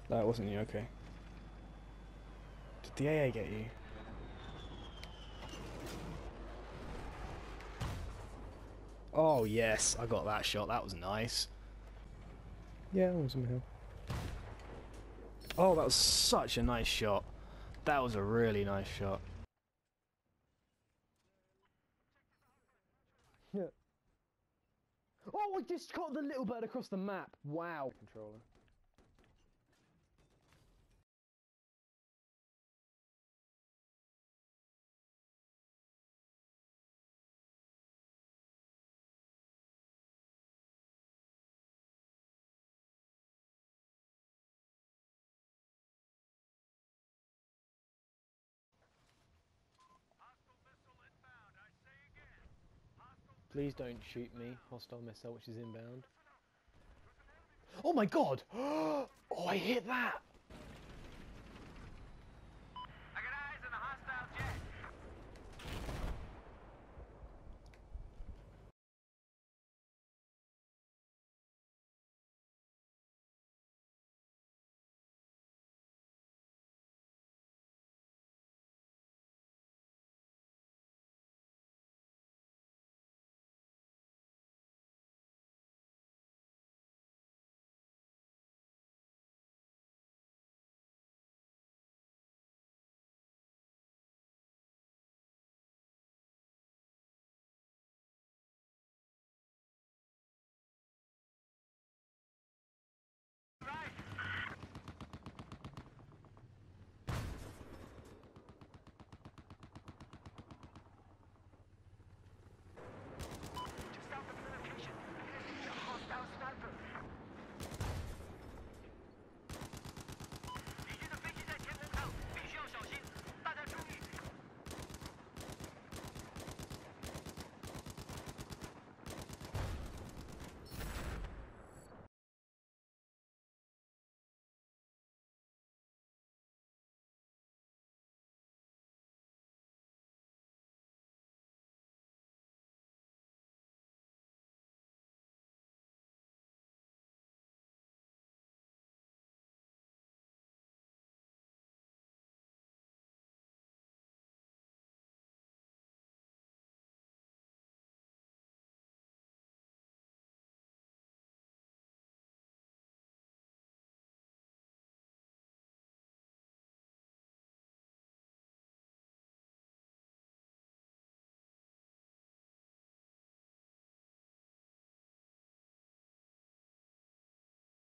That wasn't you, okay. Did the AA get you? Oh yes, I got that shot, that was nice. Yeah, I was in the hill. Oh, that was such a nice shot. That was a really nice shot. Yeah. Oh, I just got the little bird across the map. Wow. Controller. Please don't shoot me. Hostile missile, which is inbound. Oh my god! Oh, I hit that!